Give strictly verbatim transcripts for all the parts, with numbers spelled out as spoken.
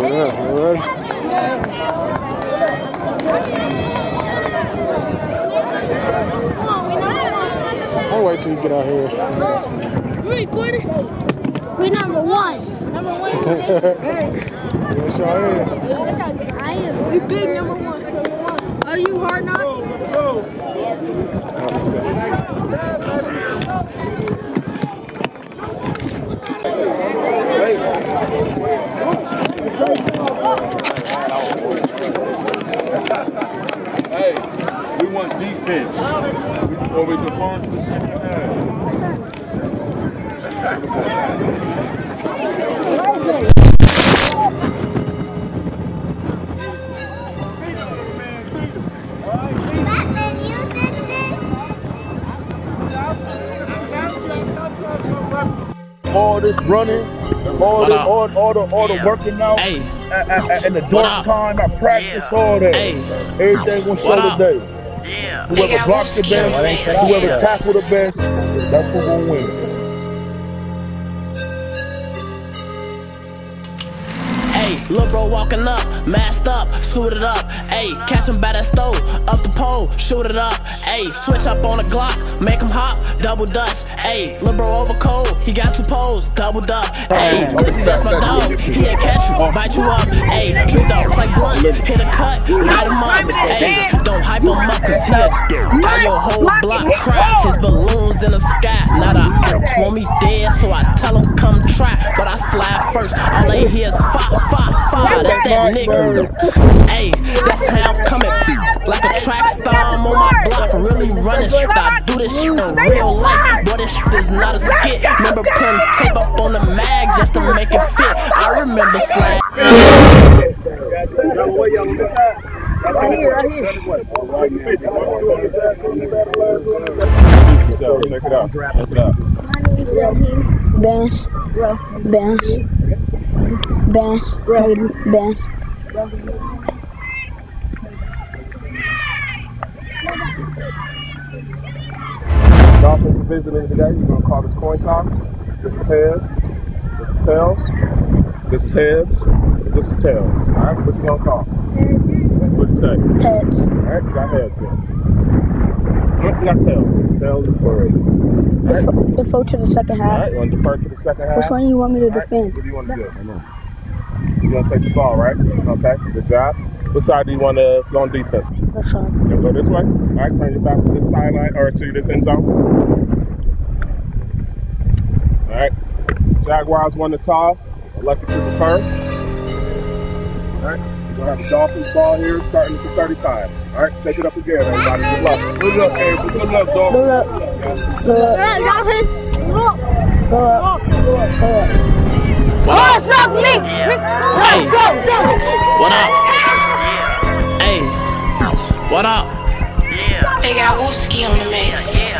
Yeah, you ready? I'll wait till you get out here. We recording? We number one. Number one. Yes, y'all is. I am. We big number one. Number one. Are you hard knock? Let's go. Hey, we want defense. Or we conform to the city of all this running, all the, all, all the, all the working out, hey. at, at, in the dark time, I practice yeah. all that. Hey. Everything will show today. Yeah. Whoever blocks the best, whoever tackle the best, that's who gonna win. Lil' bro walking up, masked up, suited up, ayy, catch him by that stove, up the pole, shoot it up, ayy, switch up on the Glock, make him hop, double dutch, ayy, lil' bro over cold, he got two poles, doubled up, ayy, Glizzy that's my dog, he ain't catch you, bite you up, ayy, treat dogs like blunts, hit a cut, light him up, ayy, don't hype him up, cause he a how your whole block cry, his balloons in the sky, now the arts want me dead, so I tell him come try, but I slide first, all they hear is fire, fire, fire, that's that nigga. Ayy, that's how I'm coming. Like a track star, I'm on my block, really running. I do this shit in real life, but this shit is not a skit. Remember putting tape up on the mag just to make it fit. I remember slide. Right here, right here. Check it out. Check it out. Bounce, bounce, bounce, bounce. Dolphins are visiting today. You're gonna call this coin toss. This is heads. This is tails. This is heads. This is tails. All right. What you gonna call? What you say? Heads. All right. You got heads here. You got tails. Tails is for it. Right. Defer to the second half. All right, you want to defer to the second half? Which one do you want me to right. defend? What do you want to do? You want to take the ball, right? Okay, good job. What side do you want to go on defense? Left side. You want to go this way? All right, turn your back to this sideline or to this end zone. All right. Jaguars won the toss. Elected to defer. All right. We're going to have the Dolphins ball here starting at the thirty-five. All right, take it up again, everybody. Good luck. Good luck, Abe. Good luck, Dolphins. Good luck. Good luck. Dolphins. Go up. Go up. Go up. What oh, up? it's not me. Hey. Go, go. What up? Hey. What up? Yeah. They got Wooski on the mix. Yeah.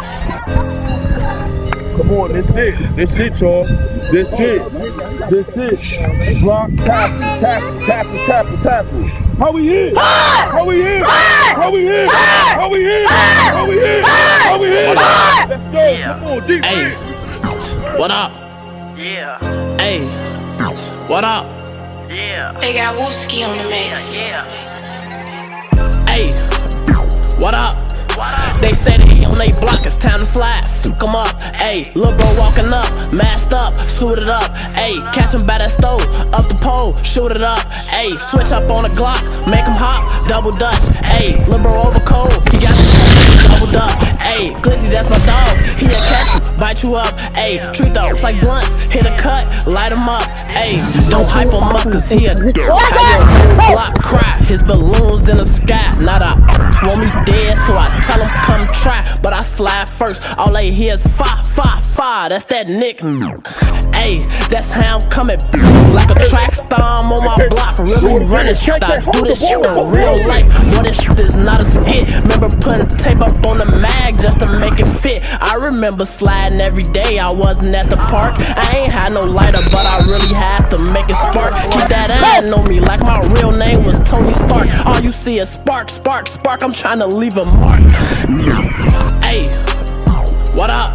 Come on, this it. This it, y'all. This it. This it. Block, tackle, tackle, tackle, tackle, tackle. How we hit? How we hit? How we hit? How we hit? How we hit? How we hit? Let's go. Come on, deep. Hey. What up? Yeah. Hey. What up? Yeah. They got Wooski on the mix. Yeah. Hey. What up? They say they on they block, it's time to slide. Come up, ayy, lil' bro walking up, masked up, suited up, ayy, catch him by that stove, up the pole, shoot it up, ayy, switch up on the Glock, make him hop, double dutch, ayy, lil' bro over cold, he got doubled up, ayy, Glizzy that's my dog, he a catch you, bite you up, ayy, treat dogs like blunts, hit a cut, light him up, ayy, don't hype him up cause he a how your whole block cry, his balloons in the sky, not a want me dead so I tell him come try, but I slide first, all they hear is fire, fire, fire, that's that Nick. Ayy, that's how I'm coming, like a track star, I'm on my block, really running. I do this shit in real life, but this shit is not a skit. Remember putting tape up on the mag just to make it fit. I remember sliding every day, I wasn't at the park. I ain't had no lighter, but I really had to make it spark. Keep that eye on me like my real name was Tony Stark. All you see is spark, spark, spark, I'm trying to leave a mark. Ayy, what up?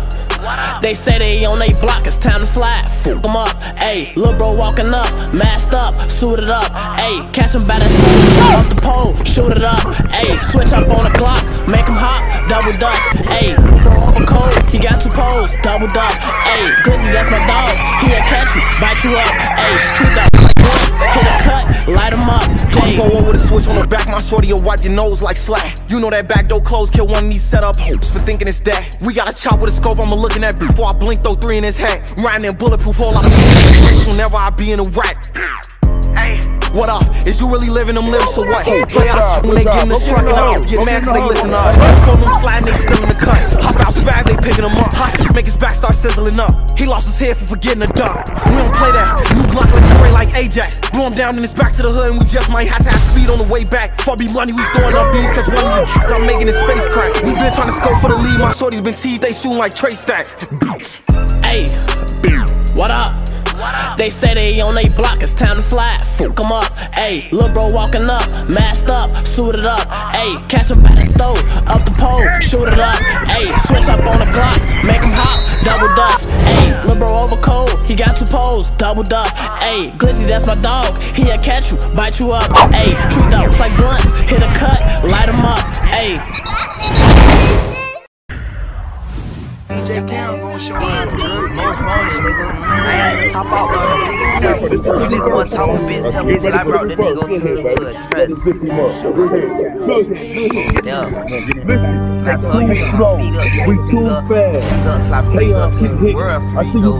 They say they on they block, it's time to slide. Fuck them up, ayy. Lil' bro walking up, masked up, suited up, ayy. Catch him by that stone, off the pole, shoot it up, ayy. Switch up on the clock, make him hop, double dutch, ayy. Lil' bro over cold, he got two poles, doubled up, ayy. Glizzy, that's my dog, he'll catch you, bite you up, ayy. Treat that like once, hit a cut, light him up, ayy. Forward with a switch on the back, my shorty will wipe your nose like slack. You know that back door closed, kill one of these set up hopes for thinking it's that. We got a chop with a scope, I'ma look in that beat before I blink, throw three in his hat. Riding in bulletproof, all I'm whenever I be in a rat. Hey, what up? Is you really living them lives, so what? Play out when they get in the truck and out. Get mad cause they listen to us. Phone them sliding, they still in the cut. Hop out fast, they picking them up. Hot shit make his back start sizzling up. He lost his head for forgetting the duck. We don't play that. New Glock like spray like Ajax. Blow him down and it's back to the hood and we just might have to have speed on the way back. Before be money, we throwing up bees cause one of you I'm making his face crack. We been trying to scope for the lead. My shorty's been teased, they shooting like Trey Stacks. Ayy, what up? They say they on they block, it's time to slide. Fuck them up, ayy. Lil' bro walking up, masked up, suited up, ayy. Catch him by that stove, up the pole, shoot it up, ayy. Switch up on the clock, make him hop, double dutch, ayy. Lil' bro over cold, he got two poles, doubled up, ayy. Glizzy, that's my dog, he'll catch you, bite you up, ayy. Treat dogs like blunts, hit a cut, light him up, ayy. D J Cam gon' show up, most wanted, nigga. I ain't even top out, bro. You nigga wasn't talking bitch help until I brought the nigga to the hood. Trust. Yeah. And I told you, you gon' feed up, get it feed up, feed up till I feed up to the world free, though.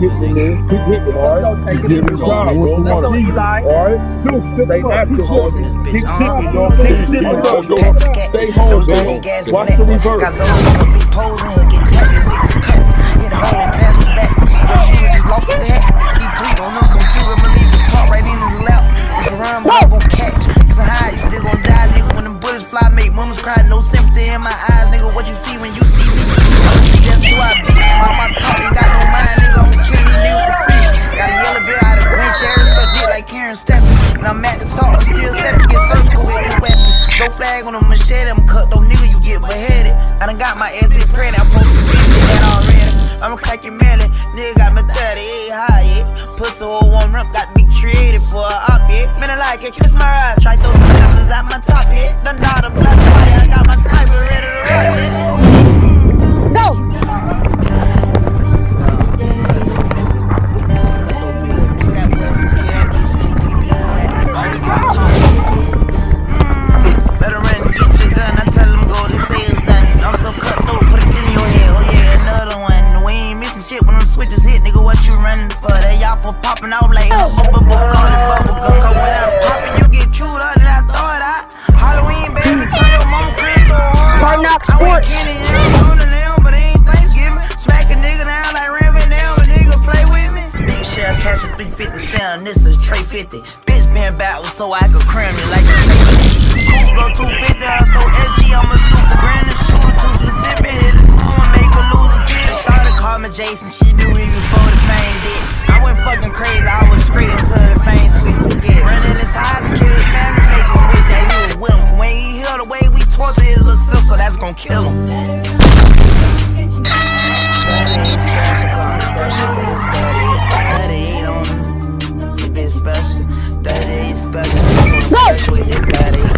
Holes in this bitch, uh-huh. Pet scat, no gang gas black. Got some of big poles in here, get tapped. Hit home and pass it back. Your shooter just lost his hat. He tweet on the computer, believe the talk right in his lap. Look around, but I'm gon' catch. Cause I'm high, you still gon' die, nigga. When them bullets fly, make mamas cry. No sympathy in my eyes, nigga. What you see when you see me? That's who I be. All my talk ain't got no mind, nigga. I'm killing you niggas for free. Got a yellow bill out of green cherries, suck dick like Karen Stephanie. When I'm at the top, I'm still stepping, get surgical with this weapon. So flag on a machete, I'm cut though, nigga, you get beheaded. I done got my ass bit pregnant, I'm supposed to be that already. I'ma crack your melon, nigga got me thirty-eight high, yeah. Pussy old one rump, got to be creative for a op, yeah. Man, I like it, kiss my eyes, try throw some diamonds out my top, yeah. Done died a black fire, I got my sniper ready to rock, yeah. Go! Better run and get your gun, I tell them go, they say it's done. I'm so cutthroat, put it in your head, oh yeah, another one. We ain't missing shit when them switches hit, nigga, what you running for? That y'all popping off like a bubble gum, call it bubble gum. Cause when I'm popping, you get chewed up, then I throw it out. Halloween, baby, turn your mama crib to a horror. I went Kenny, yeah, on the nail, but it ain't Thanksgiving. Smack a nigga down like Ram Van Dam, a nigga play with me. Big shell catch a three fifty sound, this is Trey fifty. Bitch been backwards so I could cram you like a Cool go two fifty, I'm so edgy, I'ma shoot the grand and shooter too specific. Hit his I'ma make her lose a tear. Shawty called me Jason, she knew me before the fame did. I went fucking crazy, I was straight until the fame switch. Yeah, running his high to kill his family, make him wish that he was with him. When he hear the way we torture his little sister, that's gon' kill him. That ain't special, cause I'm special, but it's thirty-eight. thirty-eight on him, it been special. thirty-eight special, it's special with this thirty-eight.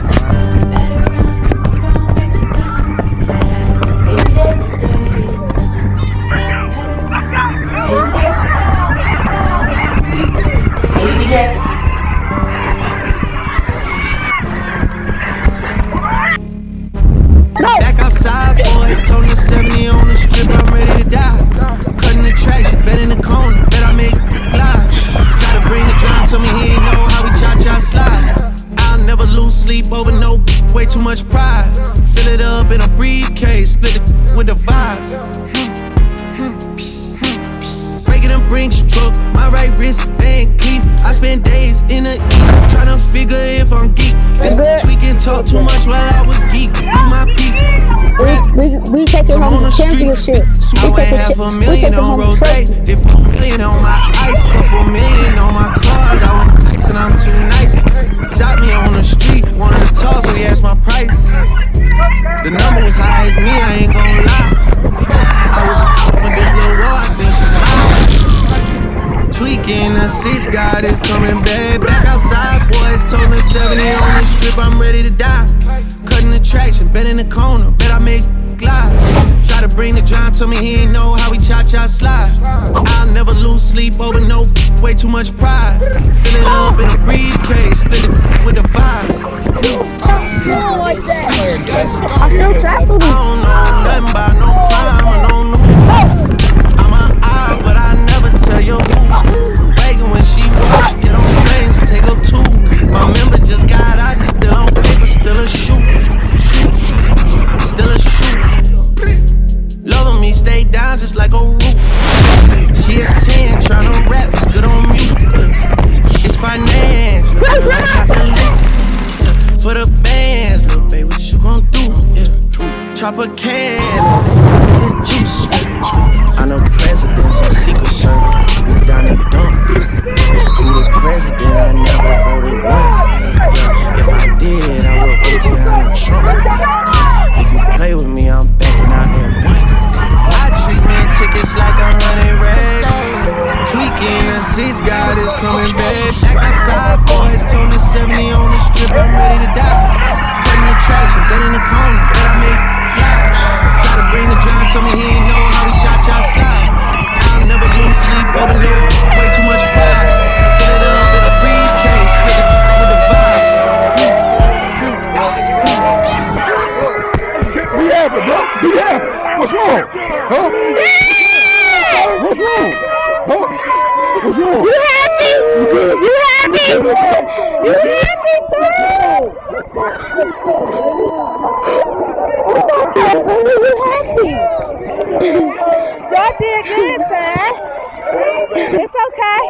Back outside, boys, toting seventy on the strip, I'm ready to die. Cutting the tracks, bet in the corner, bet I make glide. Gotta bring the drum to me, he ain't know how we cha-cha slide. I'll never lose sleep over no way too much pride. Fill it up in a briefcase, split it with the vibes. Breaking them brinks truck, my right wrist, Van Cleef. I spend days in the east, tryna figure if I'm geek. This tweaking talk too much while I was geek. Do my peak. We, we, we take it home to championship. I weigh half a million on rose, if a million on my ice, couple million on my cars. I want tax and I'm too nice. Shot me on the street, wanted to talk, so he asked my price. The number was high as me, I ain't gon' lie. I was with this little war. seventy on the strip, I'm ready to die. Cutting the traction, bet in the corner, bet I make glide. Try to bring the John, told me he ain't know how we cha-cha slide. I'll never lose sleep over no way too much pride. Fill it up in a briefcase, split it with the vibes. I feel trapped with I don't know nothing about no crime, I don't know. I'm an eye, but I never tell you who. Wagon when she walks, she get on planes and take up two. My member just got out, he's still on paper, still a shoot. Shoot, shoot, still a shoot. Loving me, stay down just like a roof. She a ten, tryna rap, it's good on mute. It's finance, girl, I got the loot. For the bands, little baby, what you gon' do? Yeah. Chop a can, get the juice. I'm the president, some secret service. We down and dump. Who the president? I never voted once. Yeah. If I did, I would vote Donald Trump. Yeah. If you play with me, I'm backing out that one. I treat me tickets like a hundred racks. Tweaking the seats, God is coming back. Back outside, boys told me seventy on the strip, I'm ready to die. Cutting the traction, bet in the corner, bet I make glide. Try to bring the John, told me he ain't know how we cha-cha slide. I'll never lose sleep over no way too much pride. Fill it up in a briefcase, split it with the vibe. Be happy, bro. Be happy. What's wrong? Huh? What's wrong? Huh? What's wrong? You happy? You good? You happy? You happy, bro? You happy? Y'all did good, man. It's okay.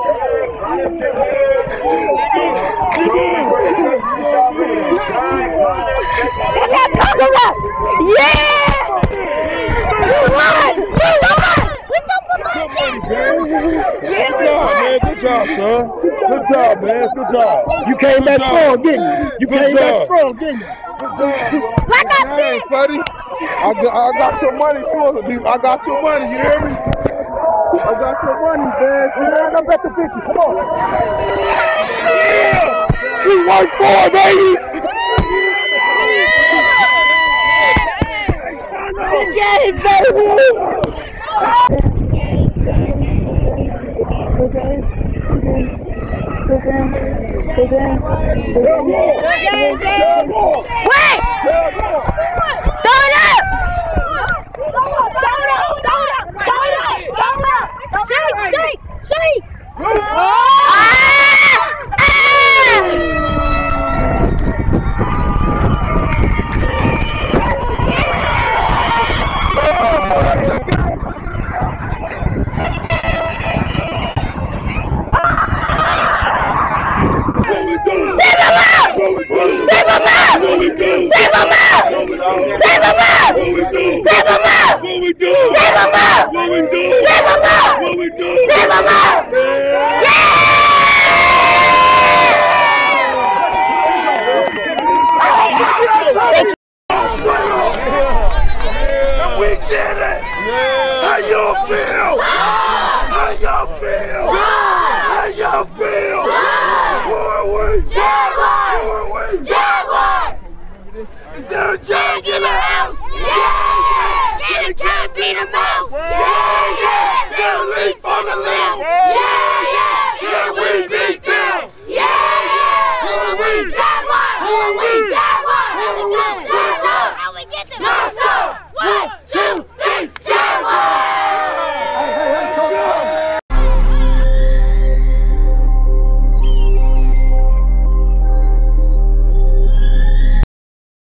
That's what I'm talking about. Yeah! We won! We won! We took the money! Good job, man. Good job, son. Good job, man. Good job. You came Good back job. strong, didn't you? You Good came back job. strong, didn't you? Like I Hey, said, buddy. I got, I got your money, son. I got your money. You hear me? I got your money, man. You hear me? I got the fifty. Come on. Yeah! We work for it, baby. get it, baby! Wait! Throw it up! Shake, shake, shake! We did it! How y'all feel? How y'all feel? How y'all feel? Forward! Forward! Is there a jag in the house? Yeah! Get a cat, beat a mouse! Yeah! Is there a leaf on the limb? Yeah!